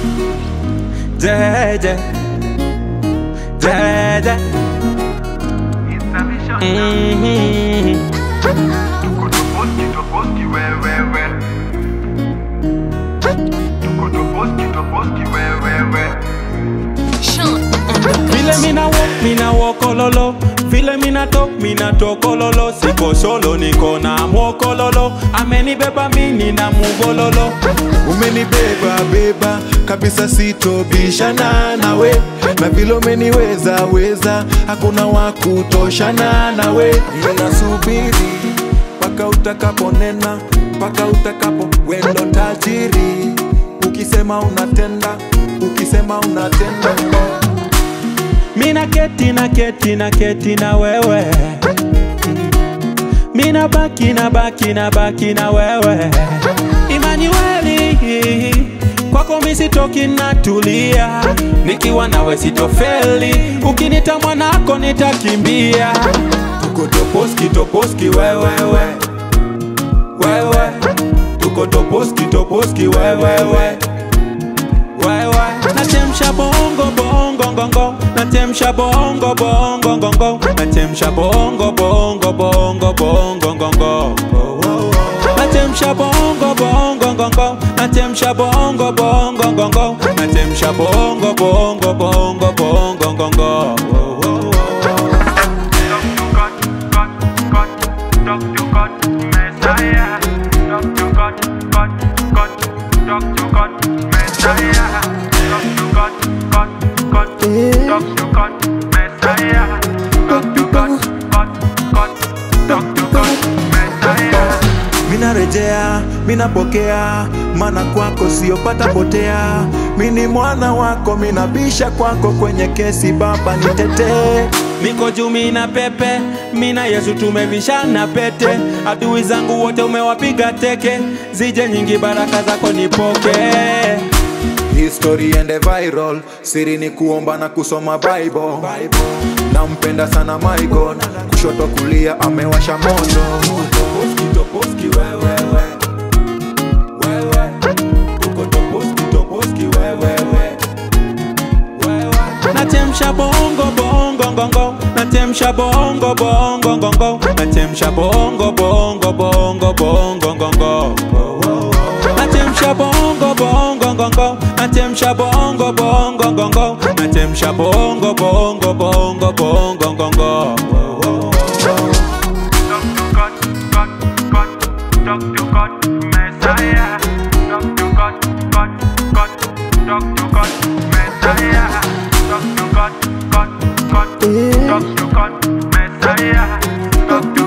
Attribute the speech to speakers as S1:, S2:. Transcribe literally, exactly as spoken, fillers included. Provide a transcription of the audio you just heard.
S1: Jeje, jeje. Mm-hmm.
S2: Tuko toposki, toposki, we, we, we. Tuko toposki, toposki, we, we, we.
S1: Vile mina walk, mina walk ololo. Vile mina talk, mina talk ololo. Siko solo, niko na mwokololo. Amenibeba mini na mugololo.
S3: Umenibeba beba kabisa, sitobishana nawe, na vile umeniweza weza, hakuna wakutoshana nawe. Ninasubiri paka utakaponena, paka utakapo wendo tajiri. Ukisema unatenda, ukisema unatenda.
S1: Mina keti na keti na keti na wewe. Mina baki na baki na baki na wewe. Emmanueli, kwako mimi sitoki natulia. Nikiwa nawe sitofeli, ukinita mwanako nitakimbia. Tuko toposki, toposki, wewe we. Wewe. Tuko toposki, toposki, wewe we. Wewe. Nachemsha bongo bongo bongo, nachemsha bongo bongo bongo, nachemsha bongo bongo bongo bongo bongo. Nachemsha bongo bongo bongo, nachemsha bongo bongo bongo, nachemsha bongo bongo bongo bongo bongo.
S2: Talk to God, Messiah. Talk to God, God, God. Talk to God, Messiah. Talk to God, God, God. Talk to God, Messiah. Talk to God, God, God. Talk to God, Messiah.
S3: Mina rejea, mina pokea, mana kwako siyopata potea. Mini mwana wako, mina bisha kwako kwenye kesi, baba nitetee.
S1: Niko juu mina pepe, mina Yesu tumevishana pete. Adui zangu wote umewapiga teke, zije nyingi baraka zako nipoke.
S3: History ende viral, siri ni kuomba na kusoma Bible. Nampenda sana my God, kushoto kulia amewasha moto.
S1: Toposki, toposki, wewe we. Wewe. Tuko toposki, toposki, wewe we. Wewe. Nachemsha bongo bongo bongo, nachemsha bongo bongo bongo, nachemsha bongo bongo bongo bongo bongo. Nachemsha bongo bongo bongo, nachemsha bongo bongo bongo, nachemsha bongo bongo bongo bongo bongo.
S2: Talk to God, Messiah. Talk to God, God, God. Talk to God, Messiah. Talk to God, God, God. Talk to God, Messiah. Talk to